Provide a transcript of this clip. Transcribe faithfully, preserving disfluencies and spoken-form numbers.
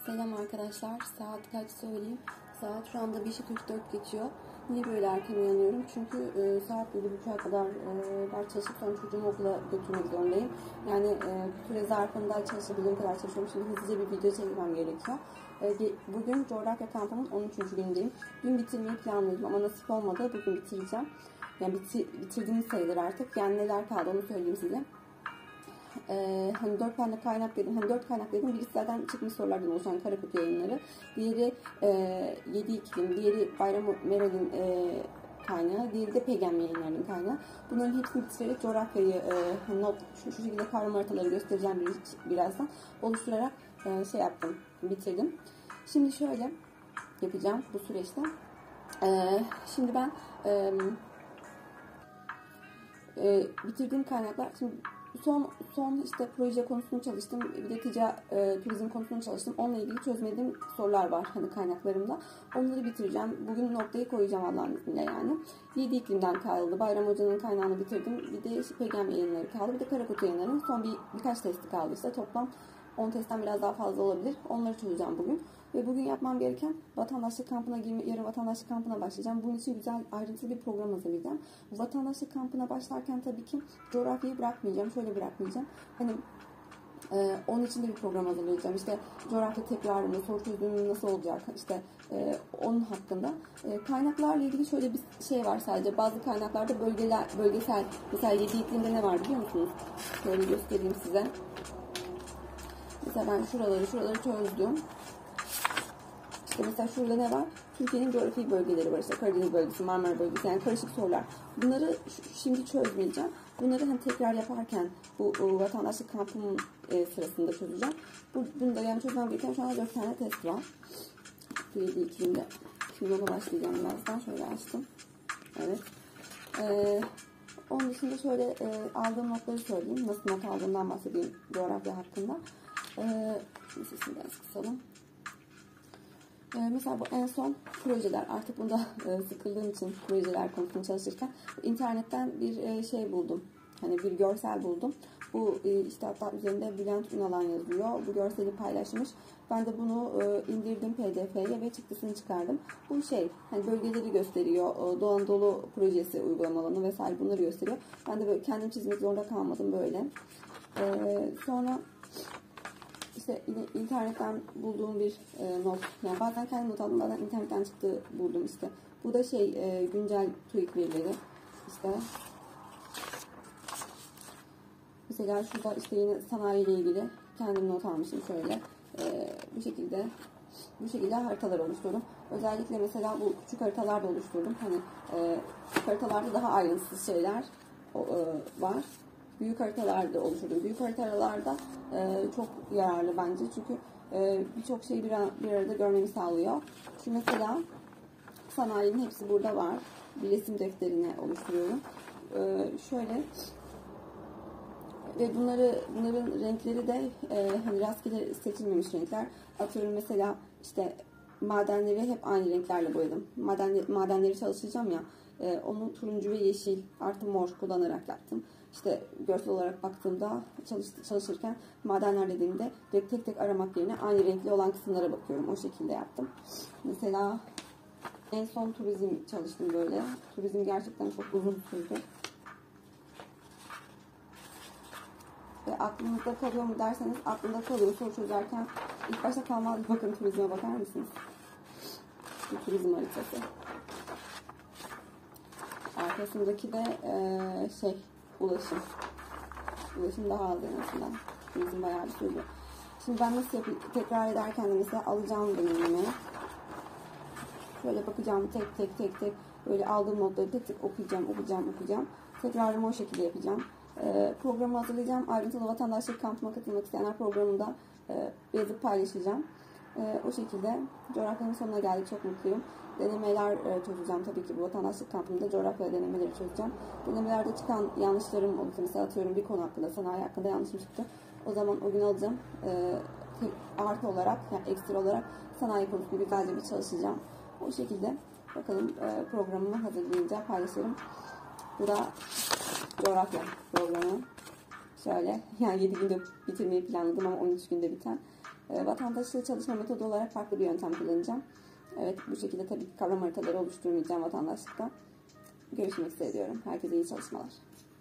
Selam arkadaşlar. Saat kaç söyleyeyim? Saat şu anda beşi kırk dört geçiyor. Niye böyle erken uyanıyorum? Çünkü e, saat yedi buçuğa kadar e, ders çalışıp sonra çocuğumu okula götürmek zorundayım. Yani e, süre zarfında çalışabildiğim kadar çalışıyorum. Şimdi hızlıca bir video çekmem gerekiyor. E, bugün coğrafya kampının on üçüncü günündeyim. Dün bitirmeyi planlıyordum ama nasip olmadı. Bugün bitireceğim. Yani bitir, bitirdiğim sayılır artık. Yani neler kaldı onu söyleyeyim size. Ee, hani dört tane kaynak dedim. Hani dört kaynak dedim. Birisi zaten çıkmış sorulardan oluşan Karakut Yayınları. Diğeri e, yedi iklim. Diğeri Bayram Meral'in e, kaynağı. Diğeri de Pegem Yayınları'nın kaynağı. Bunların hepsini bitirerek coğrafyayı e, hani not, şu, şu şekilde kavram haritaları göstereceğim bir, birazdan. Oluşturarak e, şey yaptım. Bitirdim. Şimdi şöyle yapacağım bu süreçte. E, şimdi ben e, e, bitirdiğim kaynaklar şimdi Son son işte proje konusunu çalıştım. Bir de tica, e, turizm konusunu çalıştım. Onunla ilgili çözmediğim sorular var hani kaynaklarımda. Onları bitireceğim. Bugün noktayı koyacağım Allah'ın izniyle yani. yedi iklimden kaldı. Bayram Hoca'nın kaynağını bitirdim. Bir de işte Pegem Yayınları kaldı. Bir de Karakut Yayınları'nın son bir birkaç testi kaldı işte. Toplam on testten biraz daha fazla olabilir. Onları çözeceğim bugün. Ve bugün yapmam gereken vatandaşlık kampına girme, yarın vatandaşlık kampına başlayacağım. Bunun için güzel ayrıntılı bir program hazırlayacağım. Vatandaşlık kampına başlarken tabii ki coğrafyayı bırakmayacağım. Şöyle bırakmayacağım. Hani e, onun için de bir program hazırlayacağım. İşte coğrafya tekrarını, soru çözümü nasıl olacak? İşte e, onun hakkında. E, kaynaklarla ilgili şöyle bir şey var sadece. Bazı kaynaklarda bölgeler, bölgesel, mesela yedi iklimde ne var biliyor musunuz? Şöyle göstereyim size. Mesela ben şuraları, şuraları çözdüm. İşte mesela şurada ne var? Türkiye'nin coğrafi bölgeleri var. İşte Karadeniz bölgesi, Marmara bölgesi. Yani karışık sorular. Bunları şimdi çözmeyeceğim. Bunları hani tekrar yaparken bu, bu vatandaşlık kampının e, sırasında çözeceğim. Bu, bunu da yani çözmem gereken şu anda dört tane test var. yedi iklimde. Şimdi ona başlayacağım birazdan. Şöyle açtım. Evet. Ee, onun dışında şöyle e, aldığım notları söyleyeyim. Nasıl not aldığımdan bahsedeyim coğrafya hakkında. Ee, sesini biraz kısalım. Ee, mesela bu en son projeler. Artık bunda e, sıkıldığım için projeler konusunu çalışırken internetten bir e, şey buldum. Hani bir görsel buldum. Bu e, işte hatta üzerinde Bülent Ünalan yazıyor. Bu görseli paylaşmış. Ben de bunu e, indirdim P D F'ye ve çıktısını çıkardım. Bu şey hani bölgeleri gösteriyor. Doğu Anadolu projesi uygulama alanı vesaire bunları gösteriyor. Ben de böyle kendim çizmek zorunda kalmadım böyle. Ee, sonra İşte yine internetten bulduğum bir e, not. Yani bazen kendim not aldım, bazen internetten çıktı buldum işte. Bu da şey e, güncel TÜİK verileri. İşte mesela şurada işte yine sanayi ile ilgili kendim not almışım şöyle. E, bu şekilde bu şekilde haritalar oluşturdum. Özellikle mesela bu küçük haritalar da oluşturdum. Hani e, küçük haritalarda daha ayrıntısız şeyler o, e, var. Büyük haritalarda oluşturdum. Büyük haritalarda e, çok yararlı bence. Çünkü e, birçok şeyi bir, bir arada görmemi sağlıyor. Şu mesela sanayinin hepsi burada var. Bir resim defterini oluşturuyorum. E, şöyle ve bunları bunların renkleri de e, hani rastgele seçilmemiş renkler. Atıyorum mesela işte madenleri hep aynı renklerle boyadım. Maden, madenleri çalışacağım ya. E, onu turuncu ve yeşil artı mor kullanarak yaptım. İşte görsel olarak baktığımda çalış, çalışırken madenler dediğimde tek tek tek aramak yerine aynı renkli olan kısımlara bakıyorum. O şekilde yaptım. Mesela en son turizm çalıştım böyle. Turizm gerçekten çok uzun sürdü. Ve aklınızda kalıyor mu derseniz aklımda kalıyor. Soru çözerken ilk başta kalmaz. Bakın turizme bakar mısınız? Bu turizm haritası. Arkasındaki de ee, şey ulaşım. Ulaşım daha az en azından. Turizm bayağı bir sürdü. Şimdi ben nasıl yapayım? Tekrar ederken de mesela alacağım deneyimi. Şöyle bakacağım tek tek tek tek. Böyle aldığım notları tek tek okuyacağım, okuyacağım, okuyacağım. Tekrarımı o şekilde yapacağım. Ee, programı hazırlayacağım. Ayrıntılı vatandaşlık kampına katılmak isteyenler programında e, yazıp paylaşacağım. E, o şekilde coğrafyanın sonuna geldik. Çok mutluyum. Denemeler e, çözeceğim tabii ki bu vatandaşlık kampında coğrafya denemeleri çözeceğim. Denemelerde çıkan yanlışlarım oldu. Mesela atıyorum bir konu hakkında, sanayi hakkında yanlışım çıktı. O zaman o gün alacağım. E, artı olarak, yani ekstra olarak sanayi konusunu güzelce bir çalışacağım. O şekilde bakalım e, programımı hazırlayınca paylaşırım. Bu da coğrafya programı. Şöyle yani yedi günde bitirmeyi planladım ama on üç günde biten. E, vatandaşlığı çalışma metodu olarak farklı bir yöntem kullanacağım. Evet, bu şekilde tabii ki kavram haritaları oluşturmayacağım vatandaşlıkta. Görüşmek üzere diyorum. Herkese iyi çalışmalar.